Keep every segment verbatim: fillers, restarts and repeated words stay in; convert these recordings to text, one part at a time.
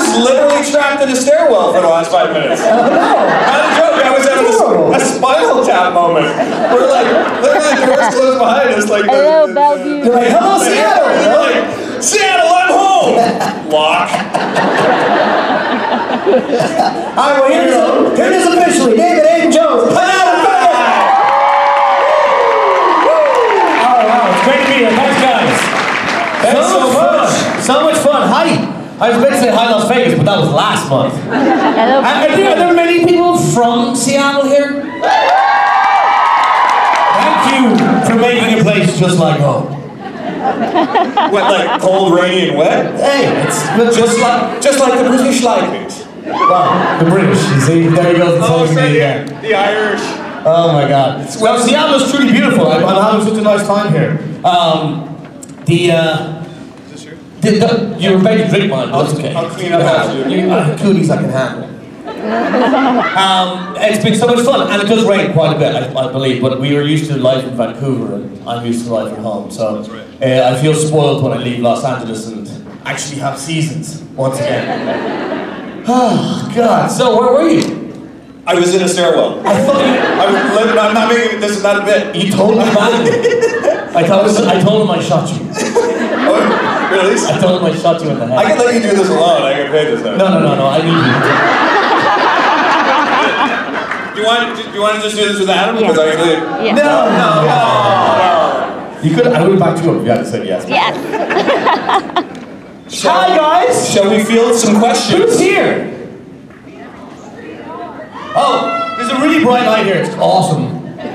was literally trapped in a stairwell for the last five minutes. Oh, no. Not a joke, I was having a, a Spinal Tap moment. We're like, literally the doors closed behind us. Like, hello, the, the, Bellevue. You're like, hello, Seattle. And you're like, Seattle, I'm home. Lock. All right, well, here it is. Here it is officially. David Aiden Jones. Oh, wow, it's great to be here. Thanks, guys. Thanks so, so much fun. So much fun. Hi. I was about to say hi Las Vegas, but that was last month. Hello. Are, are, there, are there many people from Seattle here? Thank you for making a place just like home. What, like cold, rainy, and wet? Hey, it's Just like, just like the British like it. well, the British. You see, there you go. The Oh, social say media. again. The Irish. Oh my God. Well, Seattle is truly beautiful. I'm, I'm having such a nice time here. Um, the, uh, the, the you're ready to drink mine, but that's okay. I'll clean up after you. You uh, cooties I can handle. um, it's been so much fun, and it does rain quite a bit, I, I believe, but we are used to life in Vancouver, and I'm used to life at home, so uh, I feel spoiled when I leave Los Angeles and actually have seasons once again. Oh, God. So, where were you? I was in a stairwell. I thought you... I was living, I'm not making this is not a bit. You told me about it. I, told, I told him I shot you. Oh, really? I told him I shot you in the head. I can let you do this alone. I can pay this now. No, no, no, no. I need Do you want? Do you want to just do this with Adam? Yeah. Because I actually. Yeah. you. No, no, no. You could. I would have backed you up if you had said yes. Yes. Shall Hi, we- guys. Shall we field some questions? Who's here? Oh, there's a really bright light here. It's awesome.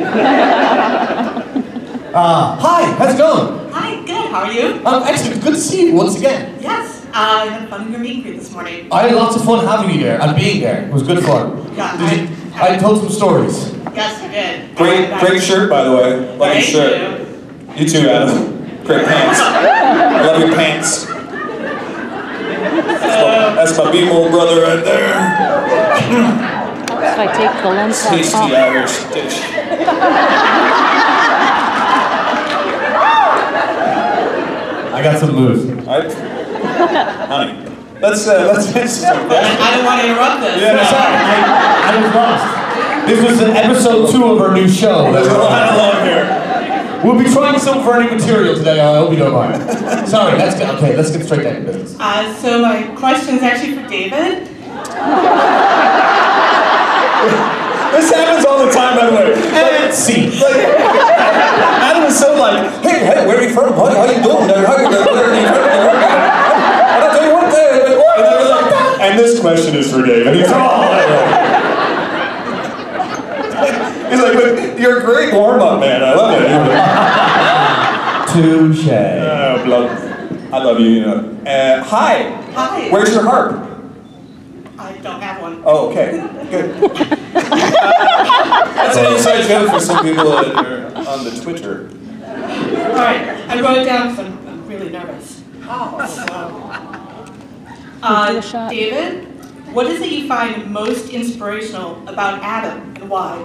Uh, hi. How's it going? Hi, good. How are you? Um, excellent. Good to see you once again. Yes, uh, I had fun in your meet and greet this morning. I had lots of fun having you there and being there. It was good fun. Yeah, Did you, I- I told some stories. Yes, you did. Great, And, uh, great shirt, by the way. Love your Thank shirt. you. You too, Adam. Great pants. I love your pants. That's my, that's my B-Mole brother right there. If I take the lens Tasty off. Irish dish. I got some moves. I, honey, let's uh, let's finish some questions. I don't want to interrupt this. Yeah, no, Sorry, I, I was lost. This was an episode two of our new show. There's a lot of love here. We'll be trying some Vernie material today. I hope you don't mind. Sorry, let's get okay. Let's get straight down to business. Uh, so my question is actually for David. This happens all the time, by the way. And see. Like, Adam is so like, hey, hey, where are you from? How, how you doing? How you doing? Where are you from? And I'll tell you what, there. And, they're like, and this question is for Dave. And he's oh, he's like, but you're a great warm-up, man. I love it. Touche. Uh, blood. I love you, you know. Uh, hi. Hi. Where's your harp? I don't have one. Oh, okay. Good. That's an inside joke for some people that are on the Twitter. All right, I wrote it down because I'm, I'm really nervous. Oh. Uh, Do a shot. David, what is it you find most inspirational about Adam and why?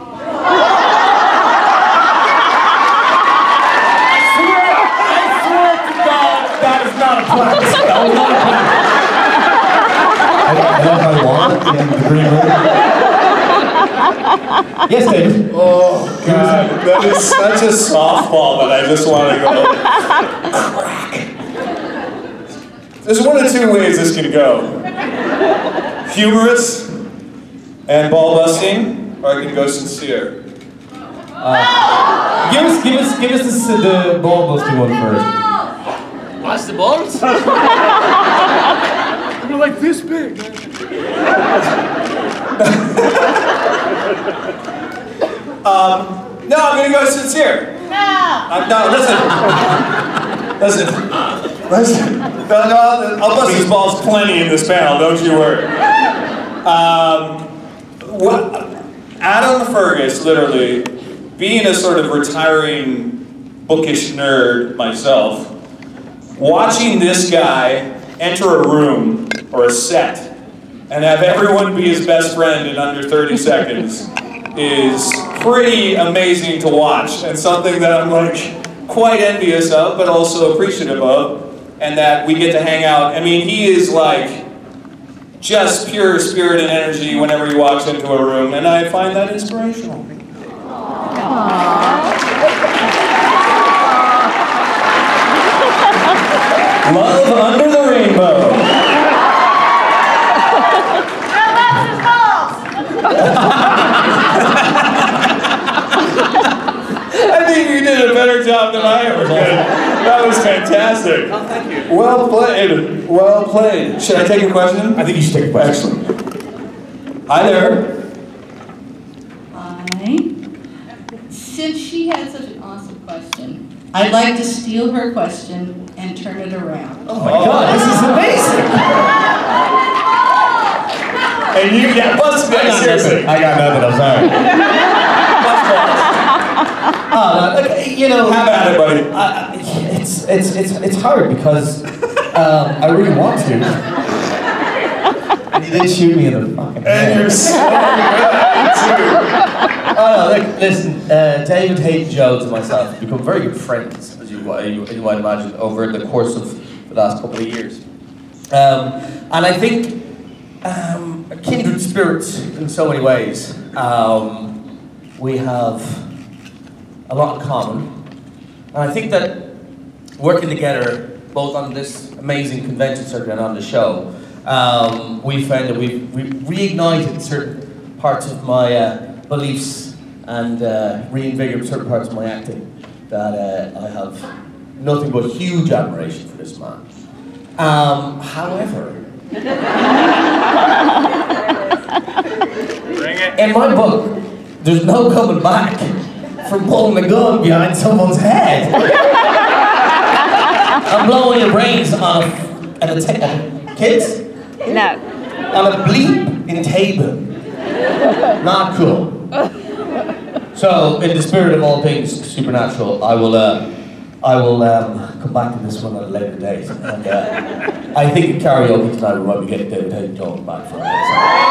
I swear to God, that is not a plan. That was not a plan. I, I love my wallet in the green room. Yes, David. Oh, God. That is such a softball that I just want to go crack. There's one of two ways this can go. Humorous and ball busting, or I can go sincere. Uh, give us, give us, give us this, uh, the ball busting one first. What's the balls? They're like this big. um, no, I'm gonna go sincere. No. Uh, no, listen. Listen. Listen. No, no, I'll bust these balls plenty in this panel, don't you worry. Um, what, Adam Fergus, literally, being a sort of retiring bookish nerd myself, watching this guy enter a room or a set and have everyone be his best friend in under thirty seconds is pretty amazing to watch, and something that I'm like quite envious of, but also appreciative of, and that we get to hang out. I mean, he is like just pure spirit and energy whenever he walks into a room, and I find that inspirational. Love under the rainbow. I think you did a better job than I ever did. That was fantastic. Oh, thank you. Well played. Well played. Should I take a question? I think you should take a question. Excellent. Hi there. Hi. Since she had such an awesome question, I'd like to steal her question and turn it around. Oh my God, this is amazing. And you, yeah, bust me. I got Seriously. nothing. I got nothing, I'm sorry. Oh, no, like, you know, Have at it, buddy. I, I, it's, it's, it's, it's hard because um, I really want to. And you did shoot me in the fucking head. And you're so good at Oh, no, like, listen, uh, David Hayden Jones and myself have become very good friends, as you, you, you might imagine, over the course of the last couple of years. Um, and I think um, kindred spirits in so many ways. Um, we have a lot in common. And I think that working together, both on this amazing convention circuit and on the show, um, we found that we've re reignited certain parts of my uh, beliefs and uh, reinvigorated certain parts of my acting that uh, I have nothing but huge admiration for this man. Um, however, in my book, there's no coming back from pulling a gun behind someone's head. I'm blowing your brains on a, on a ta- kids? No. On a bleep in Tabor. Not cool. So, in the spirit of all things supernatural, I will, uh, I will um, come back to this one at a later date. And uh, I think in karaoke tonight we might be getting David Hayden Jones back for it.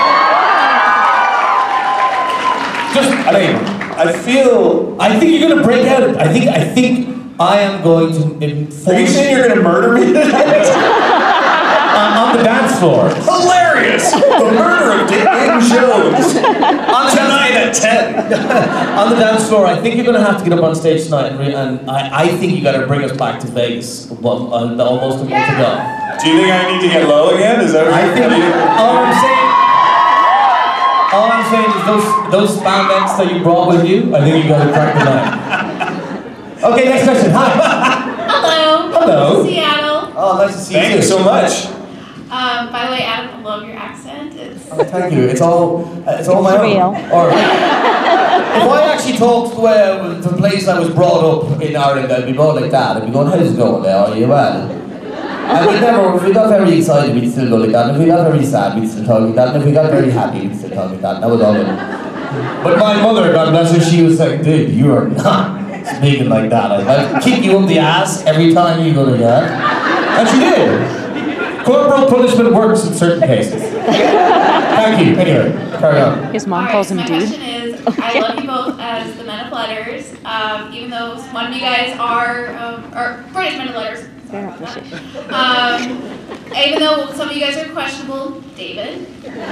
Just, I mean, I feel. I think you're gonna break out. I think, I think I am going to inform. Are you saying you're gonna murder me tonight? on, on the dance floor. Hilarious! The murder of Hayden Jones on tonight at ten. On the dance floor, I think you're going to have to get up on stage tonight, and, re and I, I think you got to bring us back to Vegas one, uh, almost a month ago. Do you think I need to get low again? Is that what I you're think you, all I'm saying, all I'm saying is those those spandex that you brought with you. I think you got to crack the night. Okay, next question. Hi. Hello. Hello. Seattle. Oh, nice to see Thank you. you so much. Um, by the way, Adam, I love your accent. It's Oh, thank you. It's all uh, it's all It's my real. own. Or, if I actually talked the way I was, the place I was brought up in Ireland, I'd be going like that. I'd be going, how's it going there? Are you well? And we never, if we got very excited, we'd still go like that. And if we got very sad, we'd still talk like that. And if we got very happy, we'd still talk like that. And that was all of it. But my mother, God bless her, she was like, dude, you are not speaking like that. I'll kick you up the ass every time you go like that. And she did. Corporal punishment works in certain cases. Thank you. Anyway, carry on. His mom All right, calls so him my dude. question is, I love you both as the Men of Letters, um, even though one of you guys are, um, or British Men of Letters. They're not British. Um, even though some of you guys are questionable, David.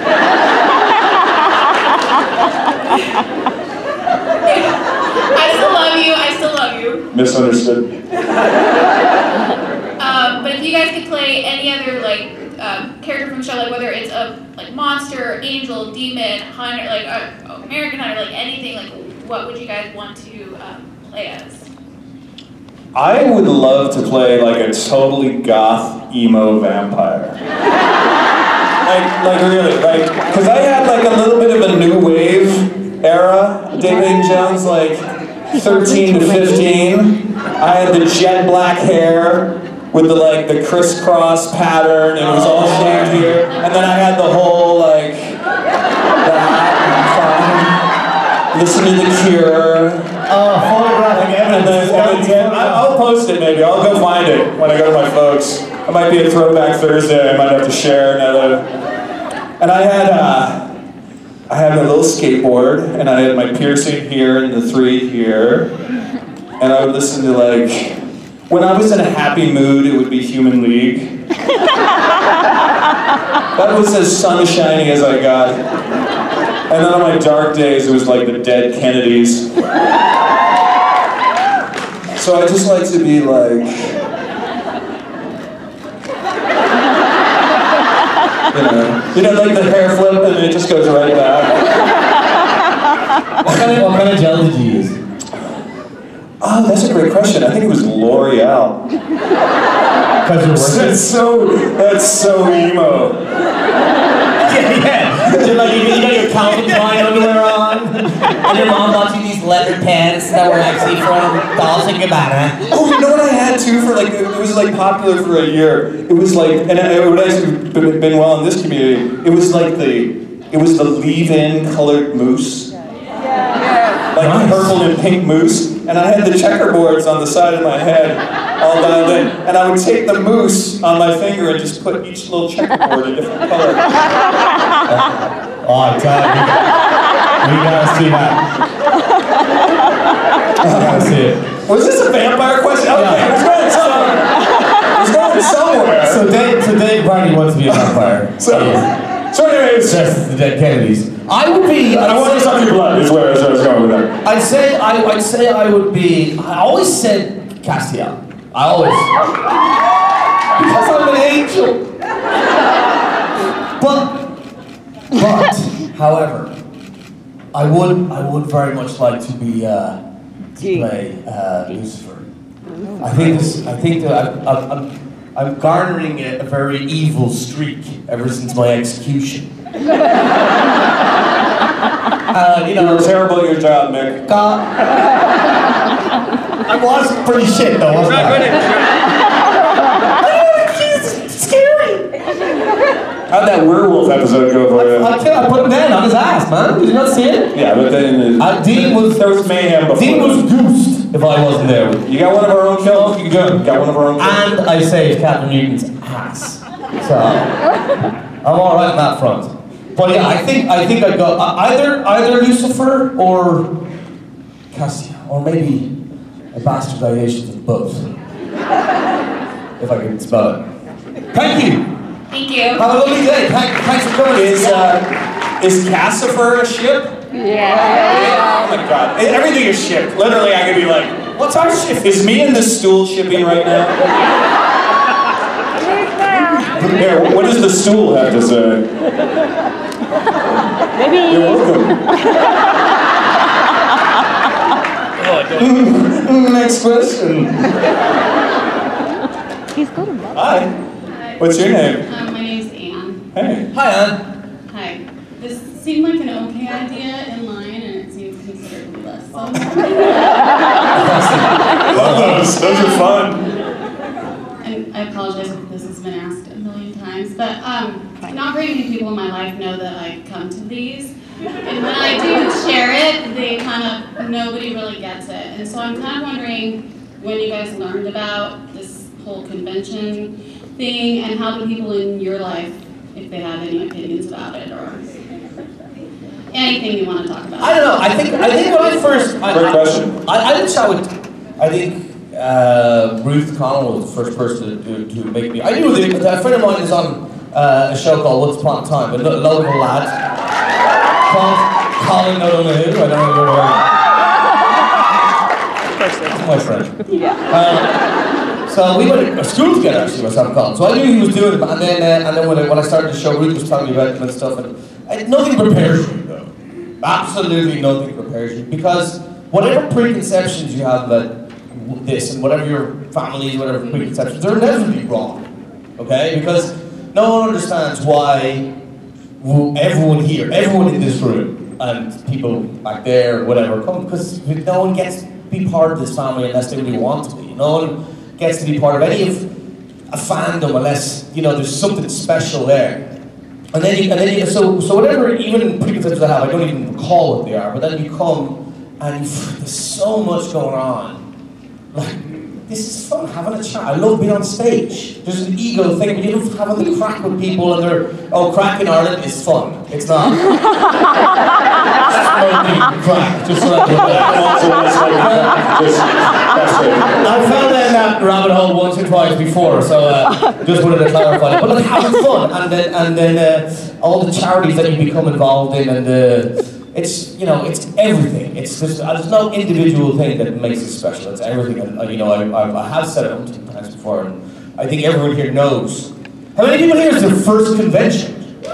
I still love you. I still love you. Misunderstood. Um, but if you guys could play any other like um, character from the show, like whether it's a like monster, angel, demon, hunter, like uh, American Hunter, like anything, like what would you guys want to um, play as? I would love to play like a totally goth emo vampire. Like, like really, like, cause I had like a little bit of a new wave era, David Hayden Jones, like thirteen to fifteen. I had the jet black hair with the like the crisscross pattern, and it was all shaved here. And then I had the whole like that, fun, listen to The Cure. Oh, photographic And evidence. then, and then, I- I'll post it maybe. I'll go find it when I go to my folks. It might be a throwback Thursday. I might have to share another. And I had uh, I had a little skateboard, and I had my piercing here and the three here. And I would listen to like, when I was in a happy mood, it would be Human League. That was as sunshiny as I got. And then on my dark days, it was like the dead Kennedys. So I just like to be like, you know, you know, like the hair flip and it just goes right back. What kind of, what kind of gel did you use? Oh, that's a great question. I think it was L'Oreal. Because you're working? That's so, that's so emo. Yeah, yeah. So like you, you got your Calvin Klein underwear on, and your mom bought you these leather pants that were actually from Dolce and Gabbana. Oh, you know what I had too for like, it was like popular for a year. It was like, and it would actually been, been well in this community, it was like the, it was the leave-in colored mousse. Like Nice. purple and pink mousse, and I had the checkerboards on the side of my head all dialed in, and I would take the mousse on my finger and just put each little checkerboard a different color. Oh, I tell you, we gotta see that. We gotta see it. Was this a vampire question? Okay, Yeah. it was going somewhere. It was going somewhere. So Dave, so Dave Barney wants to be a vampire. So, so anyways, Just the dead Kennedys. I would be. I want to suck your blood. Is where I was going with that. I'd say I, I'd say I would be. I always said Castiel. I always because I'm an angel. But but however, I would I would very much like to be uh, to play uh, Lucifer. I think this. I think that I'm I'm, I'm, I'm garnering a, a very evil streak ever since my execution. Uh, you You know, were terrible at your job, Mick. God. I was pretty shit though, wasn't I? It's scary. How'd that werewolf episode go for you? I, I put him down on his ass, man. Did you not see it? Yeah, but then Uh, Dean was there was mayhem before. Dean was goosed if I wasn't there. You got one of our own kills. You got got one of our own kills. And I saved Captain Newton's ass. So I'm all right on that front. But yeah, I think I think I'd go uh, either either Lucifer or Castiel, or maybe a bastardization of both. If I can spell it. Thank you. Thank you. Have a lovely day. Thank, thanks for coming. Is uh, is Cassifer a ship? Yeah. Oh my god. Everything is shipped. Literally, I could be like, what's our ship? Is me and this stool shipping right now? Here, what does the stool have to say? Maybe. You're welcome. Next question. He's good at that. Hi. What's your name? Um, my name's Anne. Hey. Hi, Anne. Hi. This seemed like an okay idea in line, and it seems considerably less so. Love those. Those are fun. And I apologize if this has been asked a million times, but um, not very many people in my life know that I come to these. And when I do share it, they kind of, nobody really gets it. And so I'm kind of wondering when you guys learned about this whole convention thing, and how do people in your life, if they have any opinions about it, or anything you want to talk about. I don't know. I think I think when I first I, Great question. I, I, I didn't chat with. I think uh, Ruth Connell was the first person to, to, to make me. I knew that a friend of mine is on uh, a show called Once Upon a Time, a lo- local lad called Colin O'Donoghue. I don't know if you're aware. That's my friend. Yeah. Uh, So we went to school together, actually, myself and Colin. So I knew he was doing it, and then uh, and then when I, when I started the show, Ruth was telling me about it and stuff, and I, nothing prepares you, though. Absolutely nothing prepares you, because whatever preconceptions you have about this, and whatever your families, whatever preconceptions, they're inevitably wrong, okay? Because no one understands why everyone here, everyone in this room, and people back there, whatever, come, because no one gets to be part of this family unless they really want to be. No one gets to be part of any of a fandom unless, you know, there's something special there. And then you, and then you, so, so whatever, even preconceptions I have, I don't even recall what they are, but then you come and you, there's so much going on. Like, this is fun, having a chat. I love being on stage. There's an ego thing, when you love having the crack with people and they're, oh, crack in Ireland is fun. It's not. Crack, just so that Also, it's like, just, that's it. I found that that rabbit hole once or twice before, so uh, just wanted to clarify. But like having fun, and then and then uh, all the charities that you become involved in, and uh, it's you know it's everything. It's just uh, there's no individual thing that makes it special. It's everything. And uh, you know, I, I, I have said it multiple times before, and I think everyone here knows. How many people here is their first convention?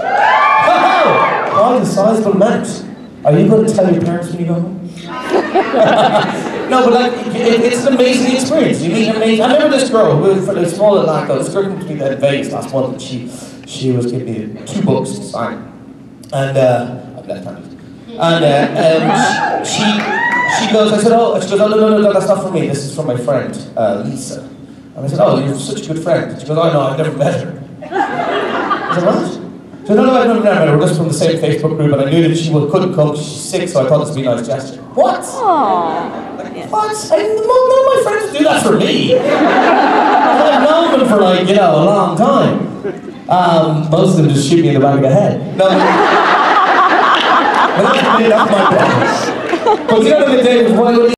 Oh, the sizable amount. Are you going to tell your parents when you go home? No, but like, it, it's an amazing experience. You meet amazing. I remember this girl who was for the small Atlanta. This girl came to me in Vegas last month, and she she was giving me two books to sign, and uh, I'm left-handed. And uh, um, she she goes, I said, oh, she goes, oh no no no no, that's not for me. This is for my friend uh, Lisa. And I said, oh, you're such a good friend. She goes, oh no, I've never met her. I said, what? She said, no, no, I've never met her. We're just from the same Facebook group, and I knew that she couldn't come because she's sick, so I thought this would be a nice gesture. What? Aww. Like, what? I, none of my friends do that for me. I've known them for like, you know, a long time. Um, most of them just shoot me in the back of the head. No, but that's, that's my problem. But you know what I mean, David?